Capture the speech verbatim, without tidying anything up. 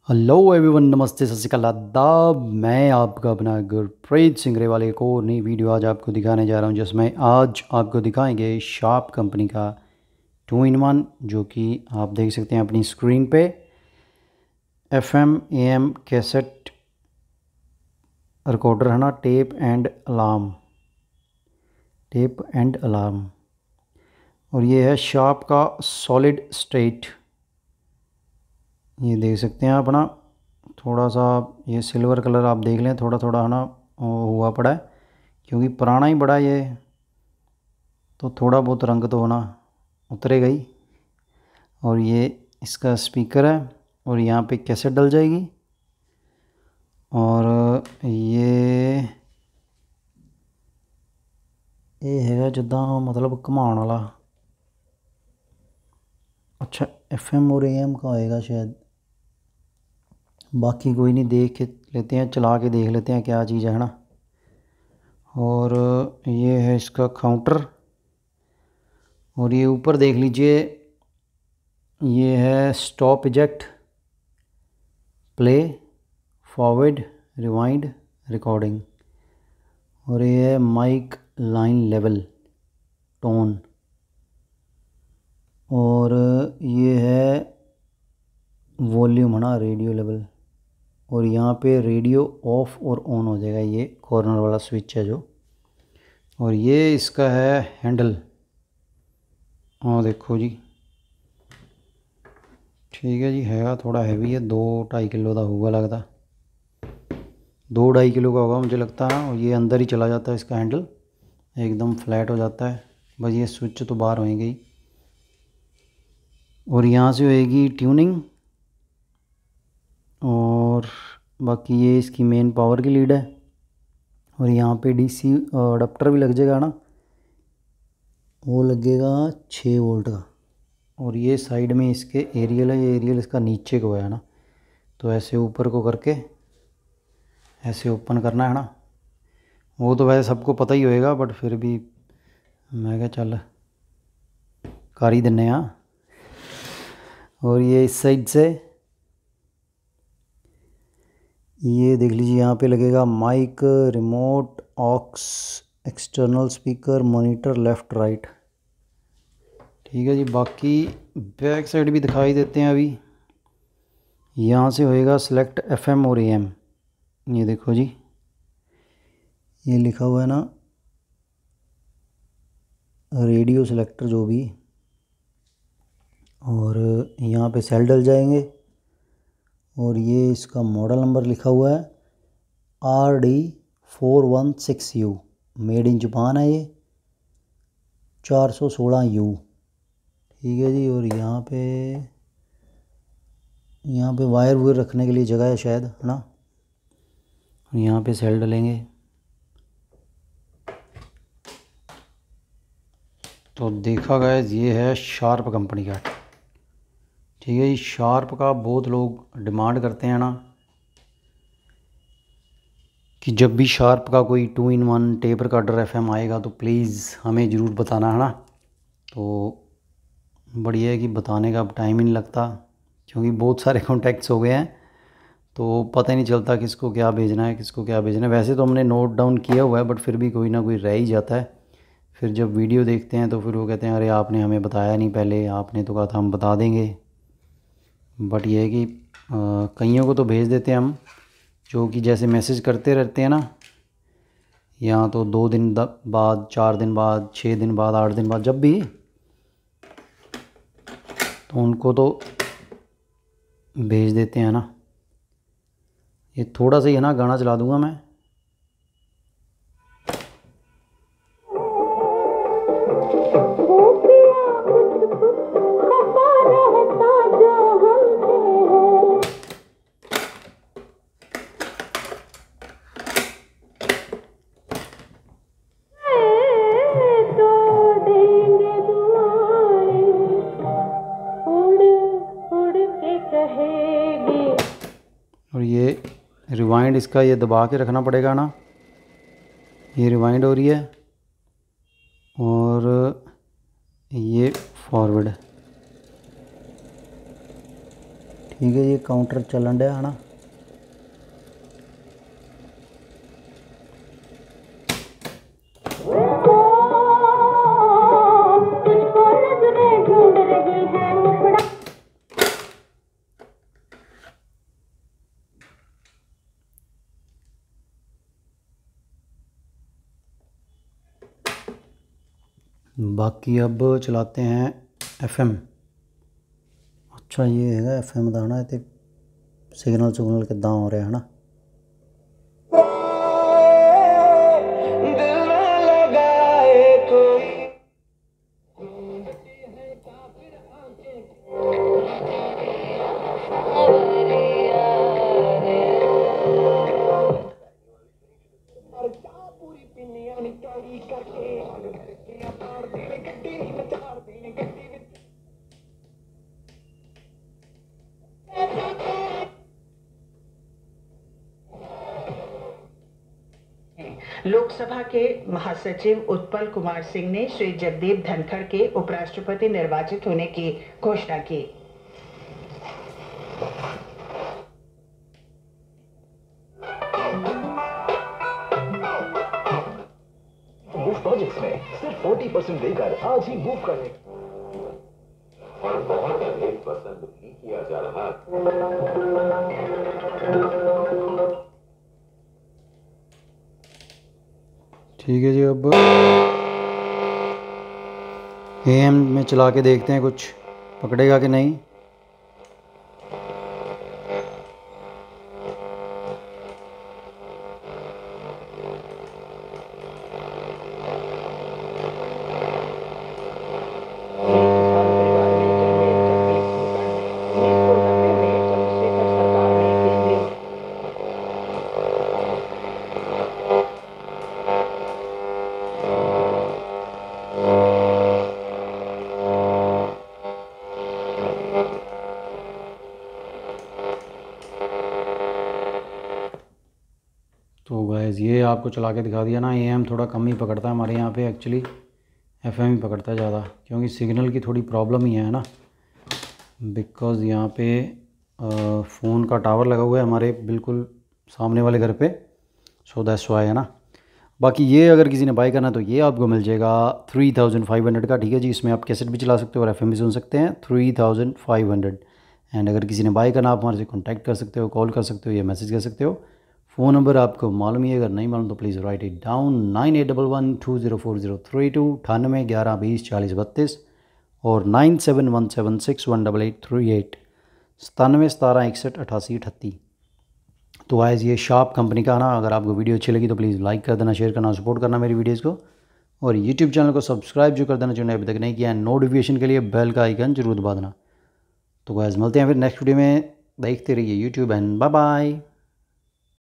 Hello everyone, नमस्ते, सत श्री अकाल, आदाब। मैं आपका अपना गुरप्रीत सिंह ग्रेवाल एक और नई वीडियो आज आपको दिखाने जा रहा हूं, जिसमें आज आपको दिखाएंगे शार्प कंपनी का टू इन वन, जो कि आप देख सकते हैं अपनी स्क्रीन पे। F M A M cassette recorder है ना, tape and alarm, tape and alarm. और ये है शार्प का सॉलिड स्टेट, ये देख सकते हैं अपना। थोड़ा सा ये सिल्वर कलर आप देख लें, थोड़ा थोड़ा है ना हुआ पड़ा है, क्योंकि पुराना ही बड़ा ये, तो थोड़ा बहुत रंग तो होना उतरेगा ही। और ये इसका स्पीकर है, और यहाँ पे कैसेट डल जाएगी। और ये ये है जिदा मतलब घुमाने वाला। अच्छा, एफ एम और ए एम का होएगा शायद, बाकी कोई नहीं, देख के लेते हैं, चला के देख लेते हैं क्या चीज़ है ना। और ये है इसका काउंटर, और ये ऊपर देख लीजिए, ये है stop eject, play, forward, rewind, recording. और ये है माइक लाइन लेवल, टोन। और ये है वॉल्यूम है ना, रेडियो लेवल। और यहाँ पे रेडियो ऑफ और ऑन हो जाएगा, ये कॉर्नर वाला स्विच है जो। और ये इसका है हैंडल, हाँ देखो जी, ठीक है जी, है थोड़ा हैवी है, दो ढाई किलो का होगा लगता, दो ढाई किलो का होगा मुझे लगता है। और ये अंदर ही चला जाता है इसका हैंडल, एकदम फ्लैट हो जाता है, बस ये स्विच तो बाहर होएंगे ही। और यहाँ से होएगी ट्यूनिंग। और बाकी ये इसकी मेन पावर की लीड है। और यहाँ पे डीसी अडाप्टर भी लग जाएगा ना, वो लगेगा छः वोल्ट का। और ये साइड में इसके एरियल है, ये एरियल इसका नीचे को है ना, तो ऐसे ऊपर को करके ऐसे ओपन करना है ना। वो तो वैसे सबको पता ही होएगा, बट फिर भी मैं क्या चल कर ही दिन्ने हाँ। और ये इस साइड से ये देख लीजिए, यहाँ पे लगेगा mic, remote, aux, external speaker, monitor, left right. ठीक है जी, बाकी बैक साइड भी दिखाई देते हैं अभी। यहाँ से होएगा सेलेक्ट एफ एम और ए एम, ये देखो जी, ये लिखा हुआ है ना, रेडियो सेलेक्टर जो भी। और यहाँ पे सेल डल जाएंगे। और ये इसका मॉडल नंबर लिखा हुआ है R D four one six U, made in Japan है ये, चार सौ सोलह यू। ठीक है जी। और यहाँ पे यहाँ पे वायर वुयर रखने के लिए जगह है शायद, है ना। और यहाँ पे सेल डलेंगे। तो देखा गया ये है शार्प कंपनी का। ठीक है जी, शार्प का बहुत लोग डिमांड करते हैं ना, कि जब भी शार्प का कोई two in one tape recorder F M आएगा तो प्लीज़ हमें ज़रूर बताना, है ना। तो बढ़िया है कि बताने का अब टाइम ही नहीं लगता, क्योंकि बहुत सारे कॉन्टैक्ट्स हो गए हैं, तो पता ही नहीं चलता किसको क्या भेजना है, किसको क्या भेजना है। वैसे तो हमने नोट डाउन किया हुआ है, बट फिर भी कोई ना कोई रह ही जाता है। फिर जब वीडियो देखते हैं तो फिर वो कहते हैं अरे आपने हमें बताया नहीं पहले, आपने तो कहा था हम बता देंगे। बट ये है कि कईयों को तो भेज देते हैं हम, जो कि जैसे मैसेज करते रहते हैं ना, यहाँ तो दो दिन बाद, चार दिन बाद, छः दिन बाद, आठ दिन बाद, जब भी, तो उनको तो भेज देते हैं ना। ये थोड़ा सा ही है ना, गाना चला दूंगा मैं। और ये रिवाइंड इसका ये दबा के रखना पड़ेगा ना, ये रिवाइंड हो रही है। और ये फॉरवर्ड, ठीक है, ये काउंटर चलन डया है ना। बाकी अब चलाते हैं एफएम। अच्छा ये है एफएम दाना ते सिग्नल सुगनल किदा हो रहा है ना। लोकसभा के महासचिव उत्पल कुमार सिंह ने श्री जगदीप धनखड़ के उपराष्ट्रपति निर्वाचित होने की घोषणा की। मूव प्रोजेक्ट्स में सिर्फ चालीस परसेंट देकर आज ही मूव करने और बहुत अधिक पसंद भी किया जा रहा है। ठीक है जी, अब एएम में चला के देखते हैं कुछ पकड़ेगा कि नहीं। तो गाइस ये आपको चला के दिखा दिया ना। एएम थोड़ा कम ही पकड़ता है हमारे यहाँ पे, एक्चुअली एफएम ही पकड़ता है ज़्यादा, क्योंकि सिग्नल की थोड़ी प्रॉब्लम ही है ना। बिकॉज़ यहाँ पे फ़ोन का टावर लगा हुआ है हमारे बिल्कुल सामने वाले घर पे, सो दैट्स व्हाई है ना। बाकी ये अगर किसी ने बाय करना तो ये आपको मिल जाएगा थ्री थाउजेंड फाइव हंड्रेड का। ठीक है जी, इसमें आप कैसेट भी चला सकते हो और एफएम भी सुन सकते हैं, three thousand five hundred. And अगर किसी ने बाय करना आप हमारे से कॉन्टैक्ट कर सकते हो, कॉल कर सकते हो या मैसेज कर सकते हो। फ़ोन नंबर आपको मालूम ही है, अगर नहीं मालूम तो please write it down, nine eight double one two zero four zero three two, अठानवे ग्यारह बीस चालीस बत्तीस और nine seven one seven six one double eight three eight, सतानवे सतारह इकसठ अठासी अठत्ती। तो आइज ये शार्प कंपनी का ना। अगर आपको वीडियो अच्छी लगी तो प्लीज़ लाइक कर देना, शेयर करना, सपोर्ट करना मेरी वीडियोज़ को, और यूट्यूब चैनल को सब्सक्राइब जो कर देना जो अभी तक नहीं किया है, नोटिफिकेशन के लिए बेल का आइकन जरूर दबा देना। तो गाइस मिलते हैं फिर नेक्स्ट वीडियो में, देखते रहिए यूट्यूब एंड बाय बाय।